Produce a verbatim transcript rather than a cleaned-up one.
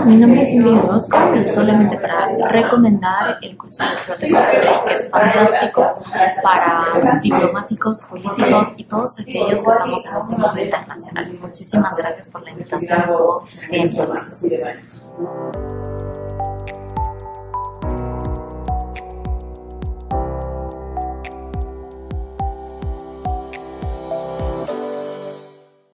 mi nombre es Silvia Orozco y solamente para recomendar el curso de Protective Today, que es fantástico para diplomáticos, políticos y todos aquellos que estamos en este mundo internacional. Muchísimas gracias por la invitación, estuvo genial.